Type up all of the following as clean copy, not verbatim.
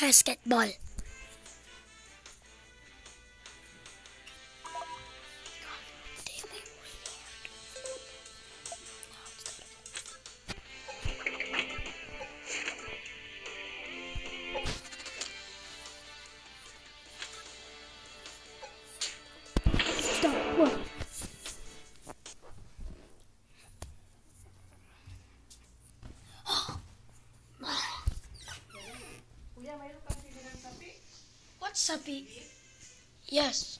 Basketball. Stop. What? What sapi? Yes.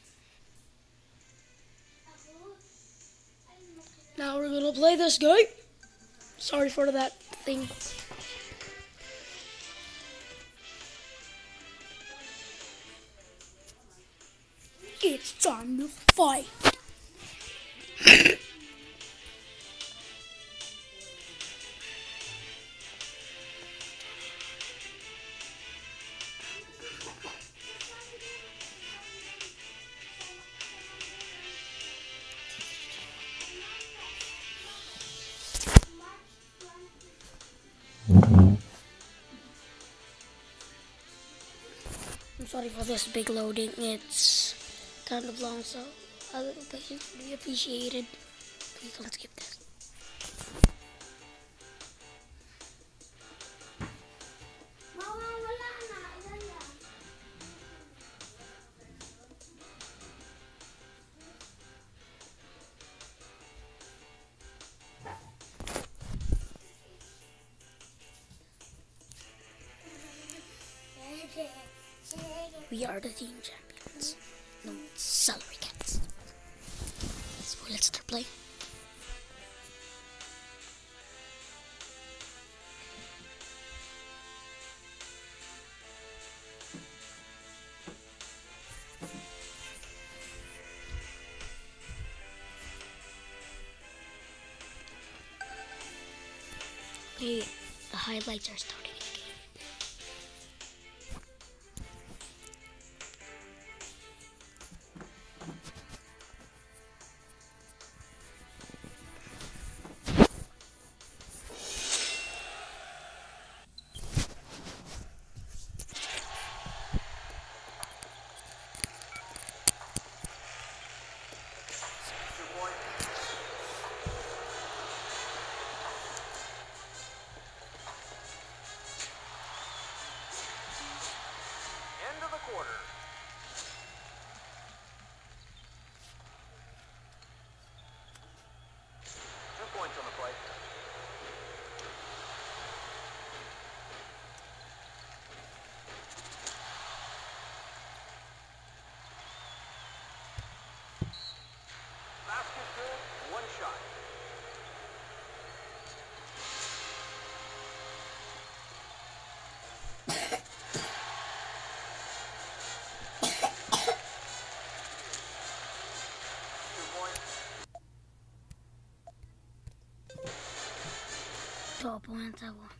Now we're gonna play this game. Sorry for that thing. It's time to fight. I'm sorry for this big loading. It's kind of long, so a little patience would be appreciated. Please don't skip this. We are the team champions. No salary cats. So let's start playing. Okay, the highlights are starting. End of the quarter. 2 points on the plate. Basket good, one shot. Top points I won.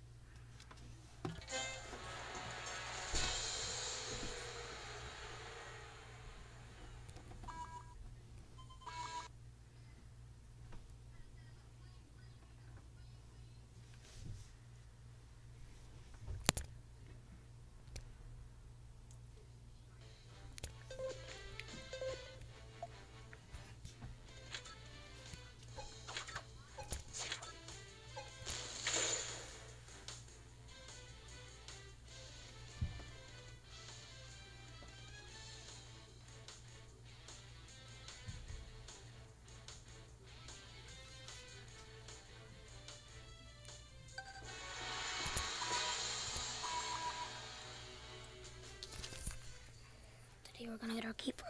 Today we're gonna get our keeper.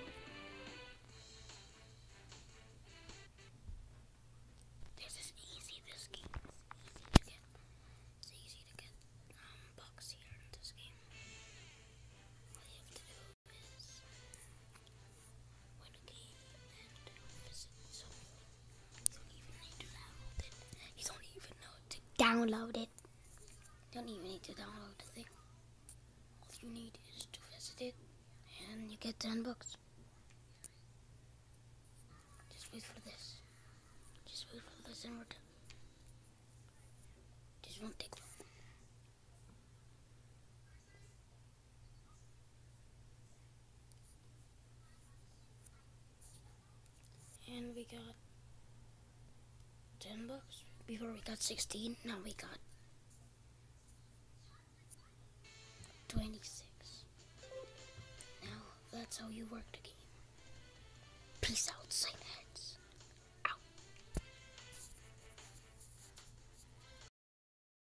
This is easy, this game. It's easy to get bucks here in this game. All you have to do is win a game and visit someone. You don't even need to download it. You don't even know to download it. You don't even need to download the thing. All you need is to visit it. And you get 10 bucks. Just wait for this. Just wait for this and we're done. This won't take long. got $10. Before we got 16, now we got 26. Now that's how you work the game. Peace out, Zeinheads.